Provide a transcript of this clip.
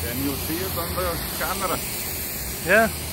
Then you'll see it on the camera. Yeah.